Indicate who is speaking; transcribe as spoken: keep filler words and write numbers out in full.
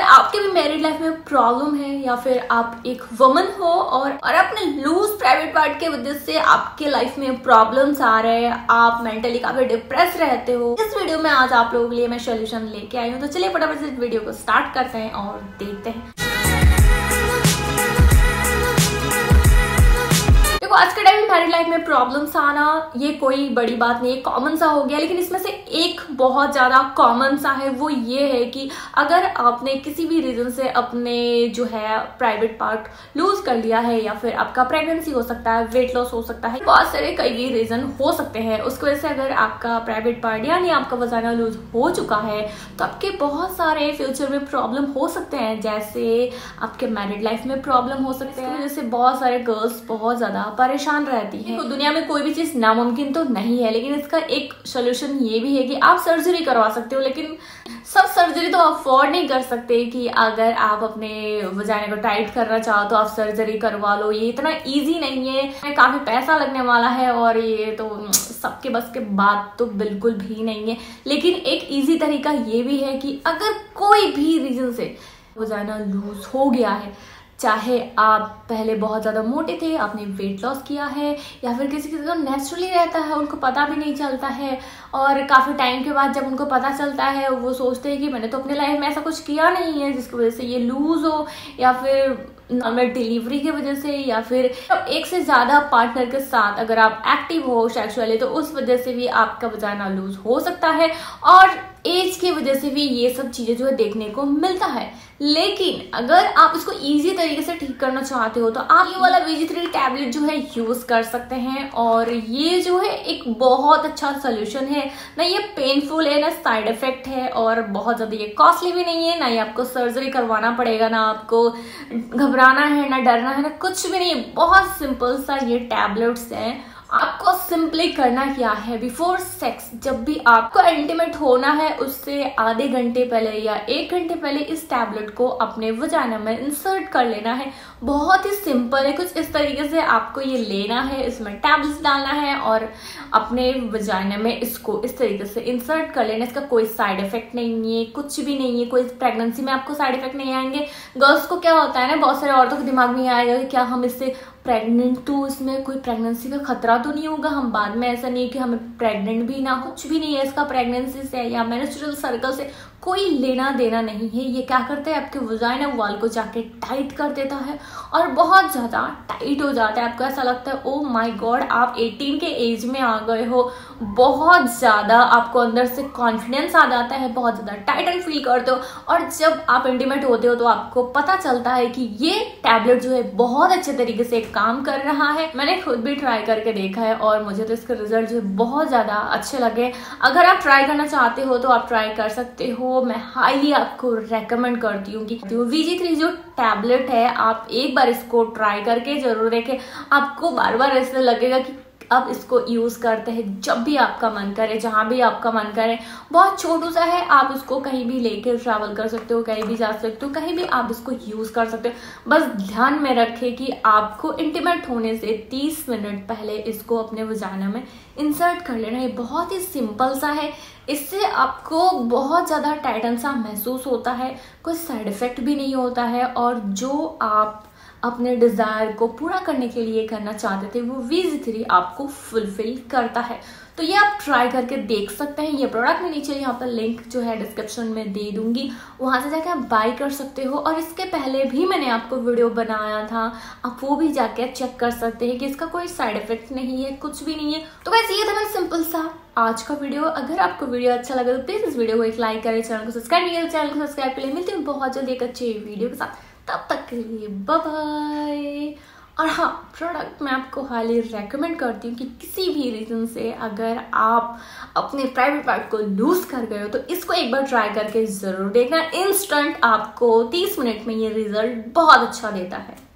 Speaker 1: आपके भी married life में प्रॉब्लम है या फिर आप एक वुमन हो और और अपने लूज प्राइवेट पार्ट के वजह से आपके लाइफ में प्रॉब्लम्स आ रहे हैं, आप मेंटली काफी डिप्रेस रहते हो, इस वीडियो में आज आप लोगों के लिए मैं सोल्यूशन लेके आई हूँ। तो चलिए फटाफट से इस वीडियो को स्टार्ट करते हैं और देखते हैं। आज के टाइम में मैरिड लाइफ में प्रॉब्लम्स आना ये कोई बड़ी बात नहीं है, कॉमन सा हो गया। लेकिन इसमें से एक बहुत ज्यादा कॉमन सा है, वो ये है कि अगर आपने किसी भी रीजन से अपने जो है प्राइवेट पार्ट लूज कर लिया है, या फिर आपका प्रेगनेंसी हो सकता है, वेट लॉस हो सकता है, बहुत सारे कई भी रीजन हो सकते हैं। उसकी वजह से अगर आपका प्राइवेट पार्ट यानी आपका वजाना लूज हो चुका है तो आपके बहुत सारे फ्यूचर में प्रॉब्लम हो सकते हैं। जैसे आपके मैरिड लाइफ में प्रॉब्लम हो सकते हैं, जैसे बहुत सारे गर्ल्स बहुत ज्यादा परेशान रहती है। तो दुनिया में कोई भी चीज नामुमकिन तो नहीं है, लेकिन इसका एक सोल्यूशन ये भी है कि आप सर्जरी करवा सकते हो। लेकिन सब सर्जरी तो अफोर्ड नहीं कर सकते कि अगर आप अपने वजाने को टाइट करना चाहो तो आप सर्जरी करवा लो। ये इतना इजी नहीं है, काफी पैसा लगने वाला है और ये तो सबके बस के बात तो बिल्कुल भी नहीं है। लेकिन एक इजी तरीका ये भी है कि अगर कोई भी रीजन से वजाना लूज हो गया है, चाहे आप पहले बहुत ज़्यादा मोटे थे, आपने वेट लॉस किया है, या फिर किसी किसी को नेचुरली रहता है, उनको पता भी नहीं चलता है, और काफ़ी टाइम के बाद जब उनको पता चलता है वो सोचते हैं कि मैंने तो अपने लाइफ में ऐसा कुछ किया नहीं है जिसकी वजह से ये लूज हो, या फिर नॉर्मल डिलीवरी की वजह से, या फिर एक से ज़्यादा पार्टनर के साथ अगर आप एक्टिव हो सेक्सुअली तो उस वजह से भी आपका वजाना लूज हो सकता है। और एज की वजह से भी ये सब चीज़ें जो है देखने को मिलता है। लेकिन अगर आप इसको इजी तरीके से ठीक करना चाहते हो तो आप ये वाला वी जी थ्री टैबलेट जो है यूज कर सकते हैं। और ये जो है एक बहुत अच्छा सोल्यूशन है, ना ये पेनफुल है, ना साइड इफेक्ट है, और बहुत ज्यादा ये कॉस्टली भी नहीं है, ना ही आपको सर्जरी करवाना पड़ेगा, ना आपको घबराना है, ना डरना है, ना कुछ भी नहीं है। बहुत सिंपल सा ये टैबलेट्स हैं। आपको सिंपली करना क्या है, बिफोर सेक्स जब भी आपको इंटीमेट होना है उससे आधे घंटे पहले या एक घंटे पहले इस टैबलेट को अपने वजाना में इंसर्ट कर लेना है। बहुत ही सिंपल है, कुछ इस तरीके से आपको ये लेना है, इसमें टैबलेट्स डालना है और अपने वजाना में इसको इस तरीके से इंसर्ट कर लेना। इसका कोई साइड इफेक्ट नहीं है, कुछ भी नहीं है, कोई प्रेगनेंसी में आपको साइड इफेक्ट नहीं आएंगे। गर्ल्स को क्या होता है ना, बहुत सारे औरतों के दिमाग में आएगा कि क्या हम इससे प्रेग्नेंट, तो इसमें कोई प्रेगनेंसी का खतरा तो नहीं होगा, हम बाद में ऐसा नहीं कि हमें प्रेग्नेंट भी ना, कुछ भी नहीं है इसका प्रेगनेंसी से या मेंस्ट्रुअल सर्कल से कोई लेना देना नहीं है। ये क्या करता है, आपके वजाइना वॉल को जाके टाइट कर देता है और बहुत ज़्यादा टाइट हो जाता है। आपको ऐसा लगता है ओ माय गॉड आप अठारह के एज में आ गए हो। बहुत ज़्यादा आपको अंदर से कॉन्फिडेंस आ जाता है, बहुत ज़्यादा टाइट एंड फील करते हो। और जब आप इंटीमेट होते हो तो आपको पता चलता है कि ये टैबलेट जो है बहुत अच्छे तरीके से काम कर रहा है। मैंने खुद भी ट्राई करके देखा है और मुझे तो इसके रिजल्ट जो है बहुत ज़्यादा अच्छे लगे। अगर आप ट्राई करना चाहते हो तो आप ट्राई कर सकते हो। मैं हाईली आपको रेकमेंड करती हूँ कि वी जी थ्री जो टैबलेट है आप एक बार इसको ट्राई करके जरूर देखें। आपको बार बार ऐसा लगेगा कि अब इसको यूज करते हैं जब भी आपका मन करे, जहां भी आपका मन करे। बहुत छोटू सा है, आप इसको कहीं भी लेकर ट्रैवल कर सकते हो, कहीं भी जा सकते हो, कहीं भी आप इसको यूज कर सकते हो। बस ध्यान में रखें कि आपको इंटीमेट होने से तीस मिनट पहले इसको अपने वजाना में इंसर्ट कर लेना। ये बहुत ही सिंपल सा है, इससे आपको बहुत ज़्यादा टाइटन सा महसूस होता है, कोई साइड इफेक्ट भी नहीं होता है, और जो आप अपने डिज़ायर को पूरा करने के लिए करना चाहते थे वो वी जी थ्री आपको फुलफिल करता है। तो ये आप ट्राई करके देख सकते हैं। ये प्रोडक्ट मैं नीचे यहाँ पर लिंक जो है डिस्क्रिप्शन में दे दूंगी, वहाँ से जाके आप बाय कर सकते हो। और इसके पहले भी मैंने आपको वीडियो बनाया था, आप वो भी जाके चेक कर सकते हैं कि इसका कोई साइड इफेक्ट नहीं है, कुछ भी नहीं है। तो वैसे ये था मेरा सिंपल सा आज का वीडियो। अगर आपको वीडियो अच्छा लगा तो प्लीज इस वीडियो को एक लाइक करें, चैनल को सब्सक्राइब नहीं किया तो चैनल को सब्सक्राइब कर ले। मिलती हूँ बहुत जल्दी एक अच्छे वीडियो के साथ, तब तक के लिए बाय बाय। और हाँ, प्रोडक्ट मैं आपको हाईली रेकमेंड करती हूँ कि किसी भी रीजन से अगर आप अपने प्राइवेट पार्ट को लूज कर गए हो तो इसको एक बार ट्राई करके जरूर देखना। इंस्टेंट आपको तीस मिनट में ये रिजल्ट बहुत अच्छा देता है।